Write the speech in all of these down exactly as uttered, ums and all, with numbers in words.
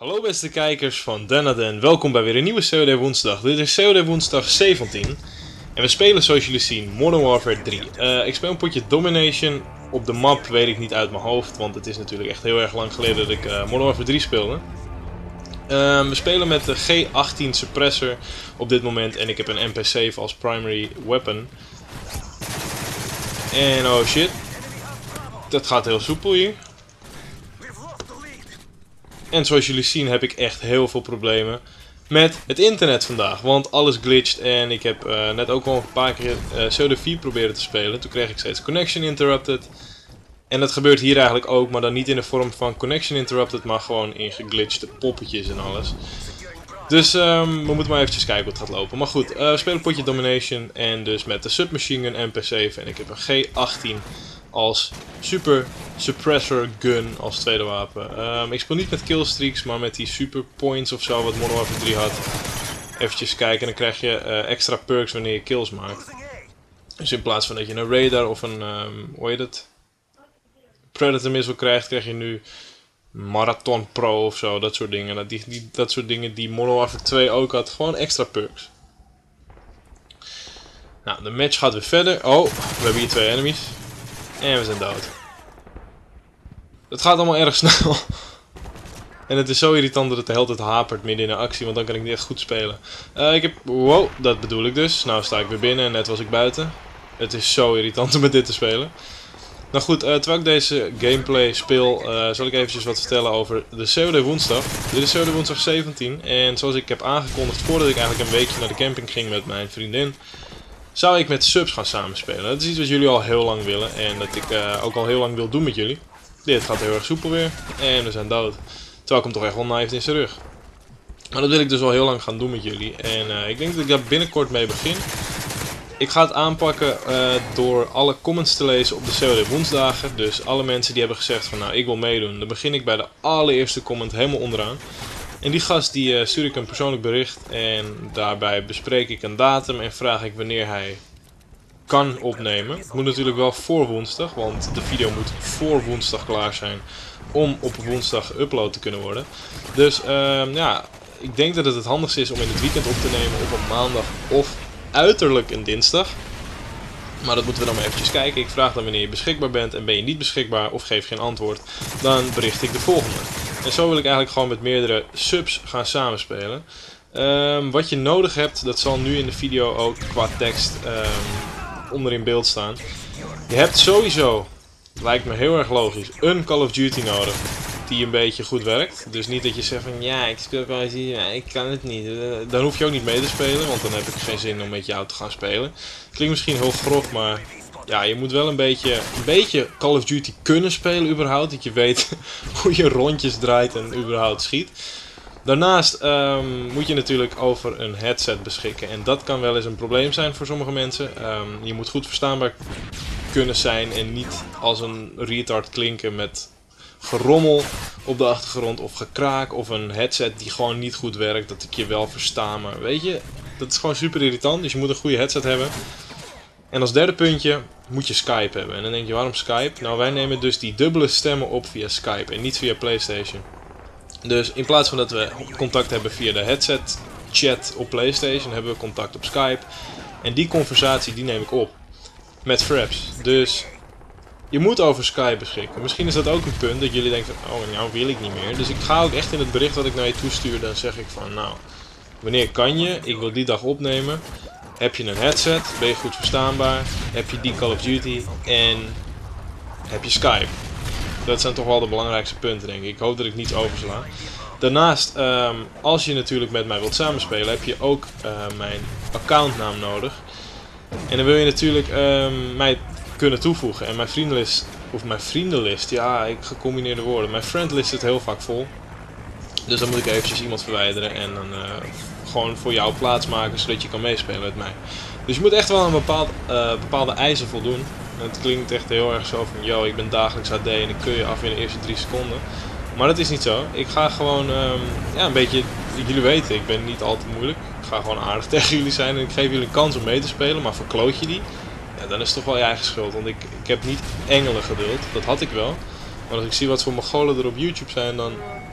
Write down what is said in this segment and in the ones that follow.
Hallo beste kijkers van Denaden, welkom bij weer een nieuwe C O D woensdag. Dit is C O D woensdag zeventien en we spelen zoals jullie zien Modern Warfare drie. Uh, ik speel een potje Domination, op de map weet ik niet uit mijn hoofd, want het is natuurlijk echt heel erg lang geleden dat ik uh, Modern Warfare drie speelde. Uh, we spelen met de G achttien Suppressor op dit moment en ik heb een M P zeven als primary weapon. En oh shit, dat gaat heel soepel hier. En zoals jullie zien heb ik echt heel veel problemen met het internet vandaag. Want alles glitcht en ik heb uh, net ook al een paar keer uh, C O D vier proberen te spelen. Toen kreeg ik steeds connection interrupted. En dat gebeurt hier eigenlijk ook, maar dan niet in de vorm van connection interrupted, maar gewoon in geglitchte poppetjes en alles. Dus um, we moeten maar eventjes kijken hoe het gaat lopen. Maar goed, uh, we spelen een potje Domination en dus met de Submachine Gun M P zeven en ik heb een G achttien als super suppressor gun als tweede wapen. Um, ik speel niet met killstreaks, maar met die super points of zo wat Modern Warfare drie had. Eventjes kijken en dan krijg je uh, extra perks wanneer je kills maakt. Dus in plaats van dat je een radar of een, um, hoe heet het? Predator missile krijgt, krijg je nu Marathon Pro of zo, dat soort dingen. Dat, die, die, dat soort dingen die Modern Warfare twee ook had, gewoon extra perks. Nou, de match gaat weer verder. Oh, we hebben hier twee enemies. En we zijn dood. Het gaat allemaal erg snel. En het is zo irritant dat het de hele tijd hapert midden in de actie, want dan kan ik niet echt goed spelen. Uh, ik heb... Wow, dat bedoel ik dus. Nou sta ik weer binnen en net was ik buiten. Het is zo irritant om met dit te spelen. Nou goed, uh, terwijl ik deze gameplay speel, uh, zal ik eventjes wat vertellen over de C O D woensdag. Dit is C O D woensdag zeventien en zoals ik heb aangekondigd voordat ik eigenlijk een weekje naar de camping ging met mijn vriendin, zou ik met subs gaan samenspelen. Dat is iets wat jullie al heel lang willen en dat ik uh, ook al heel lang wil doen met jullie. Dit gaat heel erg soepel weer en we zijn dood. Terwijl ik hem toch echt wel knifed in zijn rug. Maar dat wil ik dus al heel lang gaan doen met jullie en uh, ik denk dat ik daar binnenkort mee begin. Ik ga het aanpakken uh, door alle comments te lezen op de C O D woensdagen. Dus alle mensen die hebben gezegd van nou ik wil meedoen. Dan begin ik bij de allereerste comment helemaal onderaan. En die gast die uh, stuur ik een persoonlijk bericht. En daarbij bespreek ik een datum en vraag ik wanneer hij kan opnemen. Het moet natuurlijk wel voor woensdag. Want de video moet voor woensdag klaar zijn. Om op woensdag geüpload te kunnen worden. Dus uh, ja, ik denk dat het het handigste is om in het weekend op te nemen op een maandag of uiterlijk een dinsdag. Maar dat moeten we dan maar eventjes kijken. Ik vraag dan wanneer je beschikbaar bent en ben je niet beschikbaar of geef geen antwoord. Dan bericht ik de volgende. En zo wil ik eigenlijk gewoon met meerdere subs gaan samenspelen. Um, wat je nodig hebt, dat zal nu in de video ook qua tekst um, onder in beeld staan. Je hebt sowieso, lijkt me heel erg logisch, een Call of Duty nodig. Die een beetje goed werkt. Dus niet dat je zegt van ja, ik speel Call of Duty, maar ik kan het niet. Dan hoef je ook niet mee te spelen, want dan heb ik geen zin om met jou te gaan spelen. Klinkt misschien heel grof, maar ja, je moet wel een beetje, een beetje Call of Duty kunnen spelen überhaupt. Dat je weet hoe je rondjes draait en überhaupt schiet. Daarnaast um, moet je natuurlijk over een headset beschikken. En dat kan wel eens een probleem zijn voor sommige mensen. Um, je moet goed verstaanbaar kunnen zijn en niet als een retard klinken met gerommel op de achtergrond of gekraak of een headset die gewoon niet goed werkt, dat ik je wel versta, maar weet je, dat is gewoon super irritant, dus je moet een goede headset hebben. En als derde puntje moet je Skype hebben. En dan denk je, waarom Skype? Nou, wij nemen dus die dubbele stemmen op via Skype en niet via PlayStation. Dus in plaats van dat we contact hebben via de headset chat op PlayStation, hebben we contact op Skype. En die conversatie die neem ik op met Fraps. Dus je moet over Skype beschikken. Misschien is dat ook een punt dat jullie denken van, oh nou wil ik niet meer. Dus ik ga ook echt in het bericht wat ik naar je toestuur, dan zeg ik van nou, wanneer kan je? Ik wil die dag opnemen. Heb je een headset? Ben je goed verstaanbaar? Heb je die Call of Duty? En heb je Skype? Dat zijn toch wel de belangrijkste punten denk ik. Ik hoop dat ik niets oversla. Daarnaast, um, als je natuurlijk met mij wilt samenspelen, heb je ook uh, mijn accountnaam nodig. En dan wil je natuurlijk um, mij kunnen toevoegen. En mijn vriendenlist, of mijn vriendenlist, ja, ik gecombineerde woorden. Mijn friendlist zit heel vaak vol. Dus dan moet ik eventjes iemand verwijderen en dan uh, gewoon voor jou plaatsmaken, zodat je kan meespelen met mij. Dus je moet echt wel aan bepaald, uh, bepaalde eisen voldoen. En het klinkt echt heel erg zo van, yo, ik ben dagelijks H D en ik kun je af in de eerste drie seconden. Maar dat is niet zo. Ik ga gewoon, um, ja, een beetje, jullie weten, ik ben niet al te moeilijk. Ik ga gewoon aardig tegen jullie zijn en ik geef jullie een kans om mee te spelen, maar verkloot je die, ja, dan is het toch wel je eigen schuld. Want ik, ik heb niet engelen geduld, dat had ik wel. Maar als ik zie wat voor Mongolen er op YouTube zijn, dan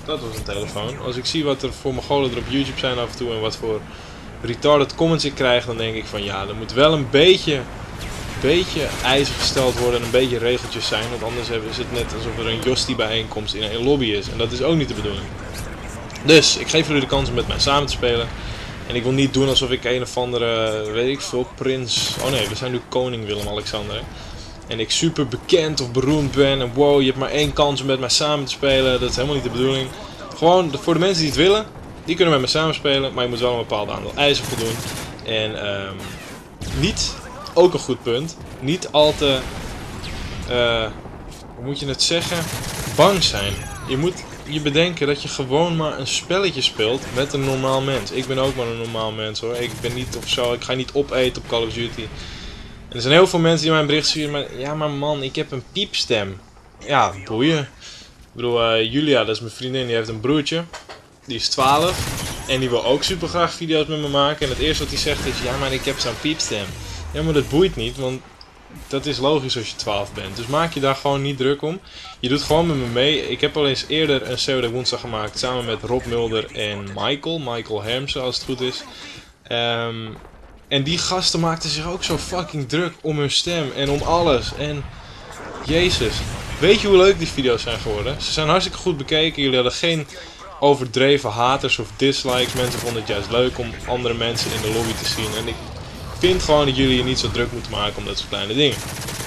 Dat was een telefoon. Als ik zie wat er voor Mongolen er op YouTube zijn af en toe en wat voor retarded comments ik krijg, dan denk ik van ja, er moet wel een beetje, beetje ijzer gesteld worden en een beetje regeltjes zijn. Want anders is het net alsof er een Josti bijeenkomst in een lobby is. En dat is ook niet de bedoeling. Dus, ik geef jullie de kans om met mij samen te spelen. En ik wil niet doen alsof ik een of andere, weet ik veel, prins... Oh nee, we zijn nu koning Willem-Alexander. En ik super bekend of beroemd ben. En wow, je hebt maar één kans om met mij samen te spelen. Dat is helemaal niet de bedoeling. Gewoon, voor de mensen die het willen, die kunnen met mij samen spelen. Maar je moet wel een bepaald aantal ijzer voldoen. En um, niet, ook een goed punt, niet al te, uh, hoe moet je het zeggen, bang zijn. Je moet je bedenken dat je gewoon maar een spelletje speelt met een normaal mens. Ik ben ook maar een normaal mens hoor. Ik ben niet of zo, ik ga niet opeten op Call of Duty. En er zijn heel veel mensen die mij een bericht sturen, maar ja maar man, ik heb een piepstem. Ja, boeien. Ik bedoel, uh, Julia, dat is mijn vriendin, die heeft een broertje. Die is twaalf. En die wil ook super graag video's met me maken. En het eerste wat hij zegt is, ja maar ik heb zo'n piepstem. Ja maar dat boeit niet, want dat is logisch als je twaalf bent. Dus maak je daar gewoon niet druk om. Je doet gewoon met me mee. Ik heb al eens eerder een C O D woensdag gemaakt samen met Rob Mulder en Michael. Michael Hermsen als het goed is. Um, en die gasten maakten zich ook zo fucking druk om hun stem en om alles. En jezus. Weet je hoe leuk die video's zijn geworden? Ze zijn hartstikke goed bekeken. Jullie hadden geen overdreven haters of dislikes. Mensen vonden het juist leuk om andere mensen in de lobby te zien. En ik vind gewoon dat jullie je niet zo druk moeten maken om dat soort kleine dingen.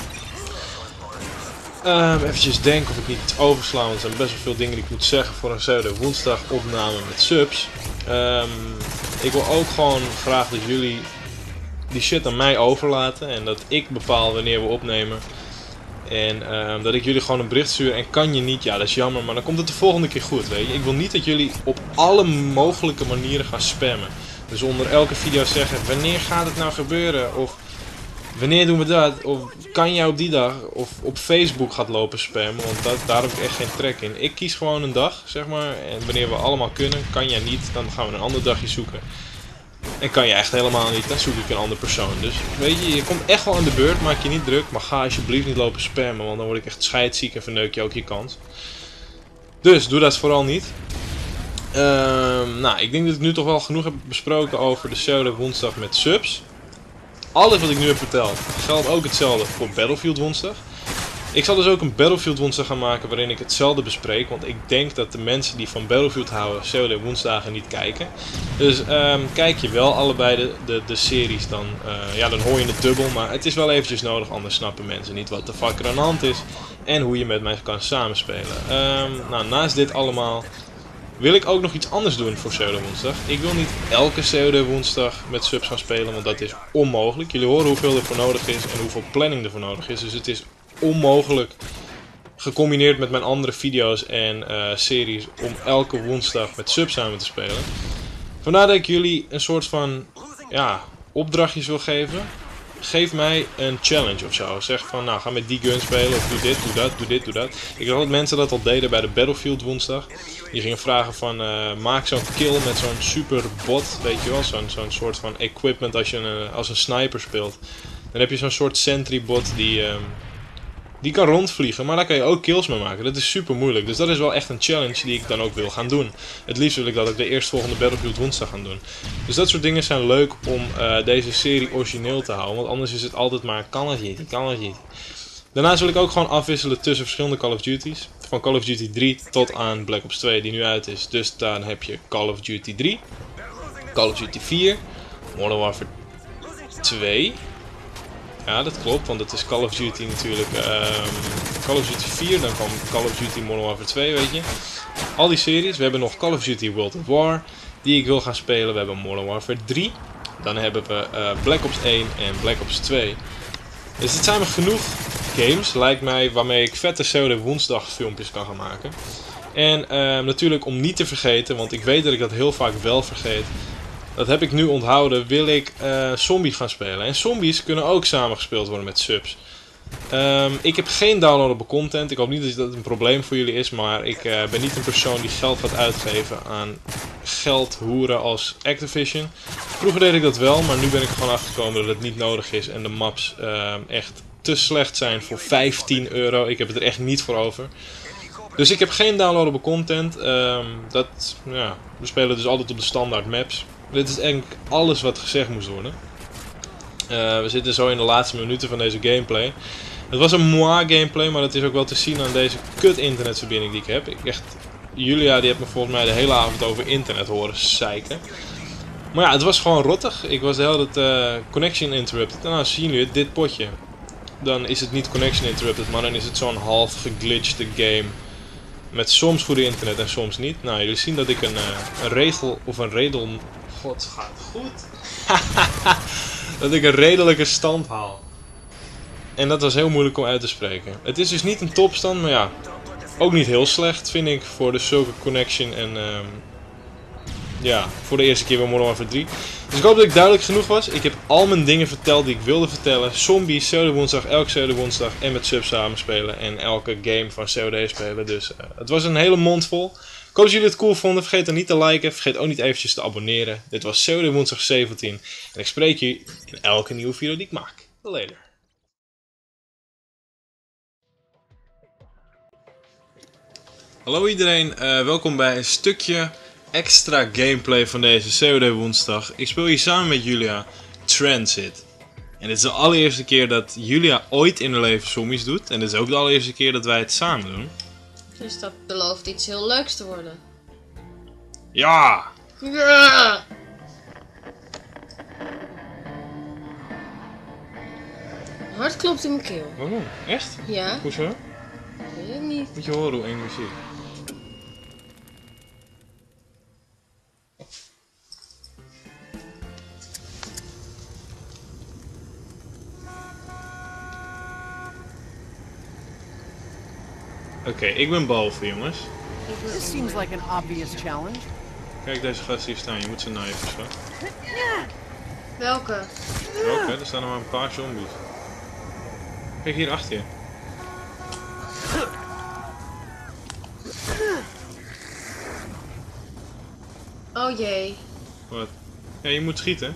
Um, eventjes denken of ik niet iets oversla, want er zijn best wel veel dingen die ik moet zeggen voor een C O D woensdag opname met subs. Um, ik wil ook gewoon graag dat jullie die shit aan mij overlaten en dat ik bepaal wanneer we opnemen. En um, dat ik jullie gewoon een bericht stuur en kan je niet, ja dat is jammer, maar dan komt het de volgende keer goed, weet je. Ik wil niet dat jullie op alle mogelijke manieren gaan spammen. Dus onder elke video zeggen, wanneer gaat het nou gebeuren? Of wanneer doen we dat? Of kan jij op die dag? Of op Facebook gaat lopen spammen, want dat, daar heb ik echt geen trek in. Ik kies gewoon een dag, zeg maar. En wanneer we allemaal kunnen, kan jij niet, dan gaan we een ander dagje zoeken. En kan je echt helemaal niet, dan zoek ik een andere persoon. Dus weet je, je komt echt wel aan de beurt, maak je niet druk. Maar ga alsjeblieft niet lopen spammen, want dan word ik echt scheidsziek en verneuk je ook je kans. Dus doe dat vooral niet. Um, nou, ik denk dat ik nu toch wel genoeg heb besproken over de C O D woensdag met subs. Alles wat ik nu heb verteld geldt ook hetzelfde voor Battlefield woensdag. Ik zal dus ook een Battlefield woensdag gaan maken waarin ik hetzelfde bespreek. Want ik denk dat de mensen die van Battlefield houden C O D woensdagen niet kijken. Dus um, kijk je wel allebei de, de, de series dan, uh, ja dan hoor je het dubbel. Maar het is wel eventjes nodig, anders snappen mensen niet wat de fuck er aan de hand is. En hoe je met mij kan samenspelen. Um, nou, naast dit allemaal wil ik ook nog iets anders doen voor C O D woensdag. Ik wil niet elke C O D woensdag met subs gaan spelen, want dat is onmogelijk. Jullie horen hoeveel er voor nodig is en hoeveel planning er voor nodig is. Dus het is onmogelijk, gecombineerd met mijn andere video's en uh, series, om elke woensdag met subs samen te spelen. Vandaar dat ik jullie een soort van, ja, opdrachtjes wil geven. Geef mij een challenge of zo. Zeg van, nou ga met die gun spelen of doe dit, doe dat, doe dit, doe dat. Ik zag dat mensen dat al deden bij de Battlefield woensdag. Die gingen vragen van, uh, maak zo'n kill met zo'n super bot, weet je wel. Zo'n zo'n soort van equipment als je een, als een sniper speelt. Dan heb je zo'n soort sentry bot die, um, die kan rondvliegen, maar daar kan je ook kills mee maken. Dat is super moeilijk, dus dat is wel echt een challenge die ik dan ook wil gaan doen. Het liefst wil ik dat ook de eerstvolgende Battlefield woensdag gaan doen. Dus dat soort dingen zijn leuk om uh, deze serie origineel te houden, want anders is het altijd maar Call of Duty, Call of Duty. Daarnaast wil ik ook gewoon afwisselen tussen verschillende Call of Duty's. Van Call of Duty drie tot aan Black Ops twee die nu uit is. Dus dan heb je Call of Duty drie, Call of Duty vier, Modern Warfare twee... Ja, dat klopt, want het is Call of Duty natuurlijk. Um, Call of Duty vier, dan kwam Call of Duty Modern Warfare twee, weet je. Al die series. We hebben nog Call of Duty World at War, die ik wil gaan spelen. We hebben Modern Warfare drie. Dan hebben we uh, Black Ops één en Black Ops twee. Dus het zijn maar genoeg games, lijkt mij, waarmee ik vette C O D woensdag filmpjes kan gaan maken. En uh, natuurlijk om niet te vergeten, want ik weet dat ik dat heel vaak wel vergeet. Dat heb ik nu onthouden, wil ik uh, zombies gaan spelen. En zombies kunnen ook samengespeeld worden met subs. Um, ik heb geen downloadable content. Ik hoop niet dat dat een probleem voor jullie is. Maar ik uh, ben niet een persoon die geld gaat uitgeven aan geldhoeren als Activision. Vroeger deed ik dat wel, maar nu ben ik er gewoon achtergekomen dat het niet nodig is. En de maps uh, echt te slecht zijn voor vijftien euro. Ik heb het er echt niet voor over. Dus ik heb geen downloadable content. Um, dat, ja, we spelen dus altijd op de standaard maps. Dit is eigenlijk alles wat gezegd moest worden. Uh, we zitten zo in de laatste minuten van deze gameplay. Het was een moi gameplay, maar dat is ook wel te zien aan deze kut internetverbinding die ik heb. Ik echt, Julia die heeft me volgens mij de hele avond over internet horen zeiken. Maar ja, het was gewoon rottig. Ik was de hele tijd uh, connection interrupted. En nou zien jullie het, dit potje. Dan is het niet connection interrupted, maar dan is het zo'n half geglitchte game. Met soms goede internet en soms niet. Nou, jullie zien dat ik een, uh, een redel of een redel... God, gaat goed. Dat ik een redelijke stand haal. En dat was heel moeilijk om uit te spreken. Het is dus niet een topstand, maar ja, ook niet heel slecht vind ik voor de zulke connection en um, ja, voor de eerste keer bij Modern Warfare drie. Dus ik hoop dat ik duidelijk genoeg was. Ik heb al mijn dingen verteld die ik wilde vertellen. Zombies, pseudo woensdag, elke pseudo woensdag en met subs samenspelen en elke game van C O D spelen. Dus uh, het was een hele mond vol. Ik hoop dat jullie het cool vonden. Vergeet dan niet te liken. Vergeet ook niet eventjes te abonneren. Dit was pseudo woensdag zeventien. En ik spreek je in elke nieuwe video die ik maak. Later. Hallo iedereen, uh, welkom bij een stukje extra gameplay van deze C O D woensdag. Ik speel hier samen met Julia Transit. En dit is de allereerste keer dat Julia ooit in haar leven zombies doet. En dit is ook de allereerste keer dat wij het samen doen. Dus dat belooft iets heel leuks te worden. Ja! Ja! Hart klopt in mijn keel. Waarom? Echt? Ja. Hoezo? Weet ik niet. Moet je horen hoe eng muziek. Oké, okay, ik ben boven, jongens. This seems like an obvious challenge. Kijk deze gasten hier staan, je moet ze knijpen zo. Welke? Oké, okay, er staan er maar een paar zombies. Kijk hier achter je. Oh jee. Wat? Ja, je moet schieten.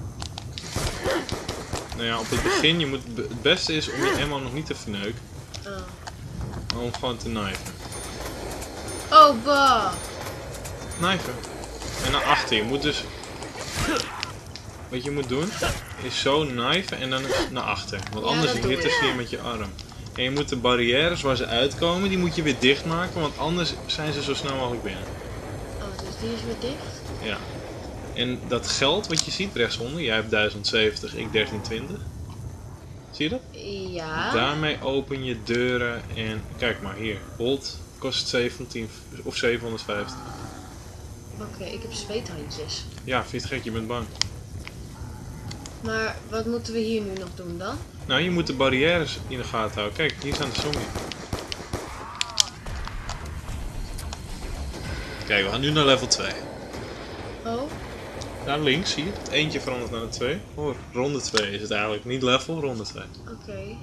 Nou ja, op het begin, je moet, het beste is om je ammo nog niet te verneuken. Oh. Maar om gewoon te knijpen. Oh, bah. Knijpen. En naar achter, je moet dus... Wat je moet doen, is zo knijpen en dan naar achter. Want Ja, anders dat doe hitte ik. ze je met je arm. En je moet de barrières waar ze uitkomen, die moet je weer dichtmaken, want anders zijn ze zo snel mogelijk binnen. Oh, dus die is weer dicht? Ja. En dat geld wat je ziet rechtsonder, jij hebt duizend zeventig, ik dertien twintig. Zie je dat? Ja. Daarmee open je deuren en kijk maar hier. Bolt kost zeventien of zevenhonderdvijftig. Oké, okay, ik heb zweethandjes. Ja, vind je het gek? Je bent bang. Maar wat moeten we hier nu nog doen dan? Nou, je moet de barrières in de gaten houden. Kijk, hier staan de zombies. Kijk, we gaan nu naar level twee. Oh? Daar links, zie je? Het eentje verandert naar de twee. Hoor, ronde twee is het eigenlijk. Niet level, ronde twee. Oké. Okay.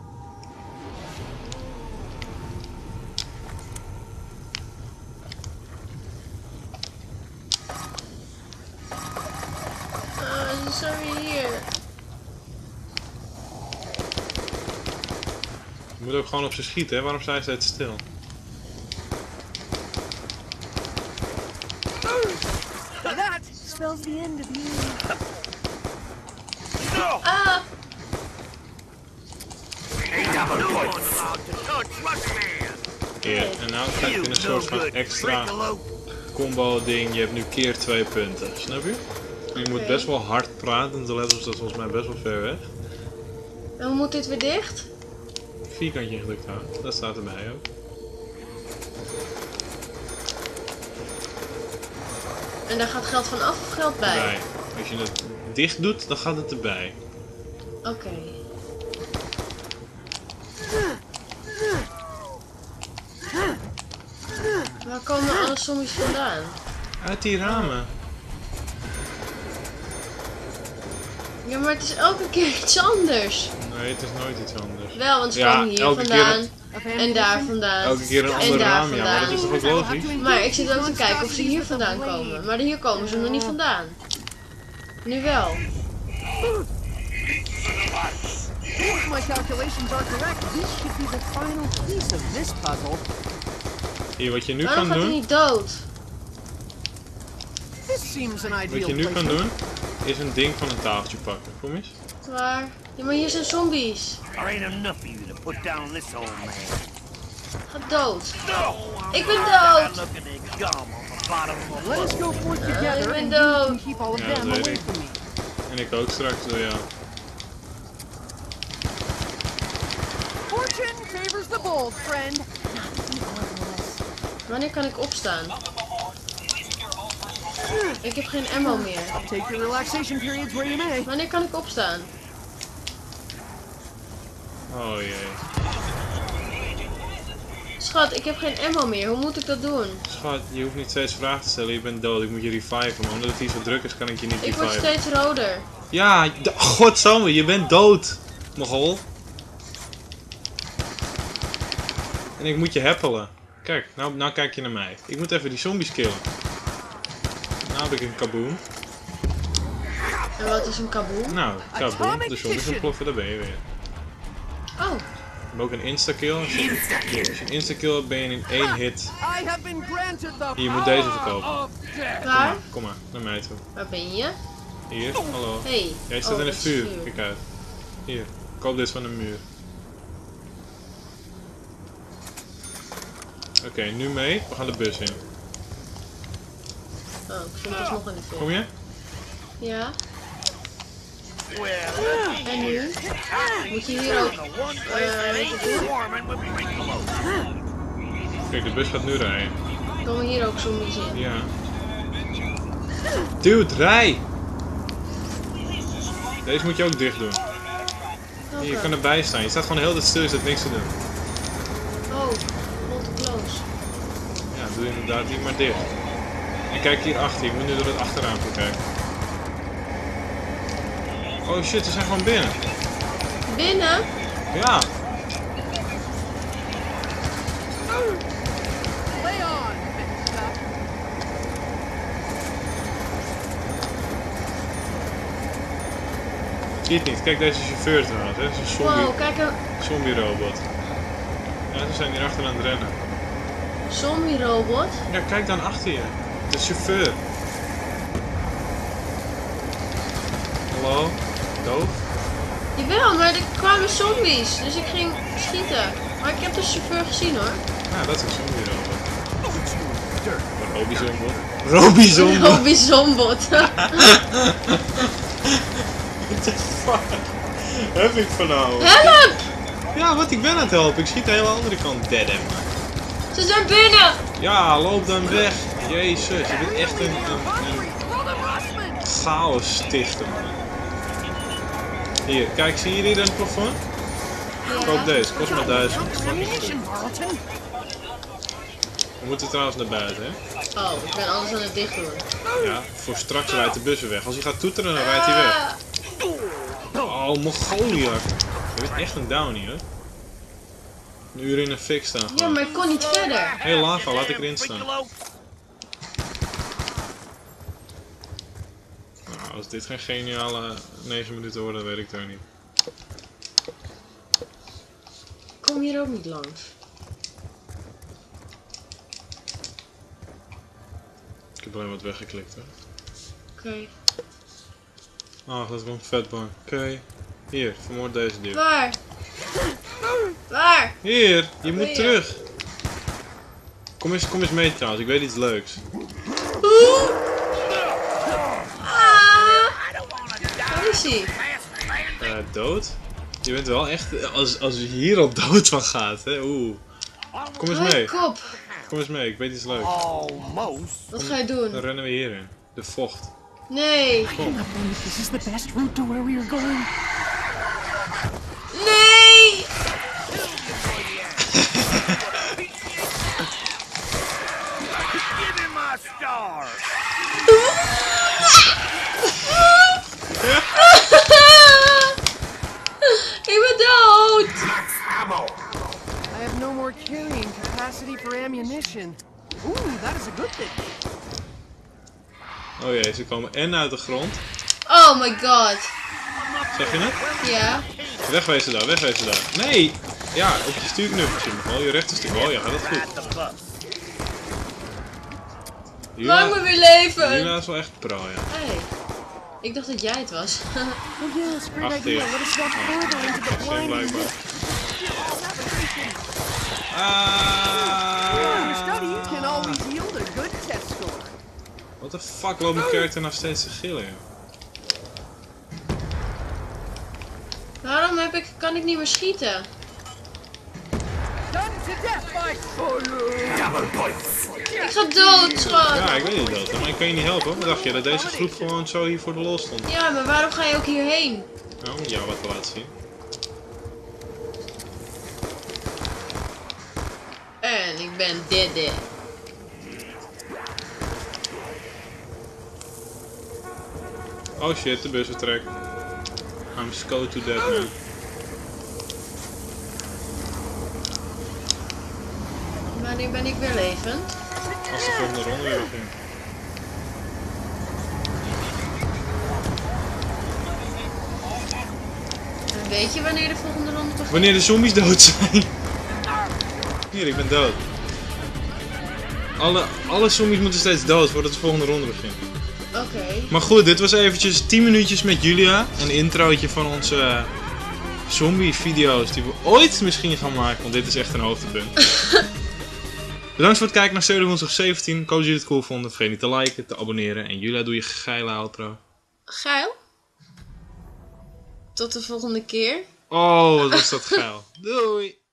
Ah, ze zijn weer hier. Je moet ook gewoon op ze schieten, hè? Waarom sta je steeds stil? That spells the end of you. Ah! Ja, en nou krijg je een soort van extra combo ding. Je hebt nu keer twee punten. Snap je? Je moet Okay. best wel hard praten. De levels dat volgens mij best wel ver weg. En hoe moet dit weer dicht? Vierkantje ingedrukt houden. Dat staat erbij ook. En daar gaat geld van af of geld bij? Bij. Als je het dicht doet, dan gaat het erbij. Oké. Okay. Waar komen alle zombies vandaan? Uit die ramen. Ja, maar het is elke keer iets anders. Nee, het is nooit iets anders. Wel, want ze Ja, komen hier elke vandaan. keer En daar vandaan. Elke keer een En andere daar raam, ja, maar dat is toch ook logisch? Maar ik zit ook te kijken of ze hier vandaan komen. Maar hier komen ze nog niet vandaan. Nu wel. If my calculations are correct, this should be the final piece of this puzzle. Hier, wat je nu Waarom kan gaat hij doen, niet dood? This seems an wat ideal je nu kan placement. doen, is een ding van een tafeltje pakken. Kom eens. Waar? Ja, maar hier zijn zombies. There ain't enough of you to put down this old man. Ga dood. No! Ik ben dood. Look at the gum on the bottom of the Let us go forth ik together ben and you dood. can keep all of Ja, them dat weet away ik. from me. En ik ook straks door jou. Fortune favors the bold, friend. Wanneer kan ik opstaan? Ik heb geen ammo meer. Take your relaxation periods where you may. Wanneer kan ik opstaan? Oh jee. Schat, ik heb geen ammo meer. Hoe moet ik dat doen? Schat, je hoeft niet steeds vragen te stellen, je bent dood. Ik moet je reviven, maar omdat het hier zo druk is, kan ik je niet Ik word reviven. steeds roder. Ja, d- godsamme, je bent dood, mogol. En ik moet je heppelen. Kijk, nou, nou kijk je naar mij. Ik moet even die zombies killen. Nou heb ik een kaboom. En wat is een kaboom? Nou, kaboom. De zombies ontploffen, daar ben je weer. Oh, We hebben ook een instakill. Als je, als je een instakill hebt, ben je in één hit. I have been granted the Hier, je moet deze verkopen. of death. waar? Kom maar, naar mij toe. Waar ben je? Hier, hallo. Hey. Jij staat Oh, in dat het is vuur. Kijk uit. Hier, koop dit van de muur. Oké, okay, nu mee. We gaan de bus in. Oh, ik stond alsnog in de vuur. Kom je? Ja. well, En nu? Moet je hier ook... the one place that ain't swarming with Piccolo. Kijk, de bus gaat nu rijden. Komen hier ook zombies in? Ja. Dude, rij! Deze moet je ook dicht doen. Hier, je kan erbij staan. Je staat gewoon heel de tijd stil, je staat niks te doen. Oh, hold close. Ja, doe inderdaad die maar dicht. En kijk hier achter, je moet nu door het achterraampje kijken. Oh shit, ze zijn gewoon binnen. Binnen? Ja. Lay on. Zie het niet, kijk deze chauffeur trouwens, hè. Dat is een zombie, Wow, kijk een zombie robot. Ja, ze zijn hier achter aan het rennen. zombie robot. Ja, kijk dan achter je. De chauffeur. Hallo? Doof? Jawel, maar er kwamen zombies. Dus ik ging schieten. Maar ik heb de chauffeur gezien hoor. Ja, dat is een zombie robot. Robbie zombot. Robbie zombot? Robbie zombot. What the fuck? Heb ik van nou? Help! Ja, wat ik ben aan het helpen. Ik schiet de hele andere kant dead end. Ze zijn binnen! Ja, loop dan weg. Jezus, je bent echt een, een, een chaos stichter, man. Hier, kijk, zie je hier in het plafond? Koop deze, kost maar duizend. We moeten trouwens naar buiten, hè? Oh, ik ben alles aan het dicht doen. Ja, voor straks rijdt de bus weer weg. Als hij gaat toeteren, dan rijdt hij weg. Ah, Oh, Mongoliër. Je bent echt een downie, hoor. Een uur in een fik staan ja, gewoon. maar ik kon niet verder. Hé, hey, lava, laat ik erin staan. Piccolo. Nou, als dit geen geniale negen minuten worden, dan weet ik het ook niet. Ik kom hier ook niet langs. Ik heb alleen wat weggeklikt, hoor. Oké. Ah, dat komt vetbang. Oké. Okay. Hier, vermoord deze dier. Waar? Waar? Hier, je moet Hier. terug. Kom eens, kom eens mee trouwens, ik weet iets leuks. Ah! Waar is hij? Uh, dood? Je bent wel echt, als, als je hier al dood van gaat, hè? Oeh. Kom eens Hoi, mee, kop. kom eens mee, ik weet iets leuks. Almost. Wat ga je Dan doen? rennen we hierin. De vocht. Nee. Kom. This is the best route to where we are going. Nee! Give him my star. Ik ben dood! I have no more carrying capacity for ammunition. Ooh, that is a good thing. Oh jee, ze komen en uit de grond. Oh my god. Zeg je het? Ja. Wegwezen daar, wegwezen daar. Nee! Ja, op je stuurknuffeltje. Oh, je rechterstuur. Oh ja, gaat dat goed. At the bus. Maak me weer leven! Julia is wel echt pro, ja. Hey. Ik dacht dat jij het was. Oh yes, great Achter idea. je. Let us walk further into the Dat zijn blinding blijkbaar. Your Ah! study can always yield a good test score. What the fuck loopt mijn character nog steeds te gillen, joh? Waarom heb ik, kan ik niet meer schieten? Done to death by Solu. Ik ga dood, schat! Ja, ik weet niet dat, maar ik kan je niet helpen. Wat dacht je, dat deze groep gewoon zo hier voor de lol stond? Ja, maar waarom ga je ook hierheen? Nou, om jou wat te laten zien. En ik ben dead dead. Oh shit, de bus vertrekt. I'm sco to dead, man. Wanneer ben ik weer levend? Als de volgende ronde weer begint. En weet je wanneer de volgende ronde begint? Wanneer de zombies dood zijn. Hier, ik ben dood. Alle, alle zombies moeten steeds dood voordat de volgende ronde begint. Oké. Maar goed, dit was eventjes tien minuutjes met Julia. Een introotje van onze uh, zombie video's die we ooit misschien gaan maken. Want dit is echt een hoogtepunt. Bedankt voor het kijken naar Pseudo Woensdag zeventien. Ik hoop dat jullie het cool vonden. Vergeet niet te liken, te abonneren. En Julia, doe je geile outro. Geil. Tot de volgende keer. Oh, wat was dat geil. Doei!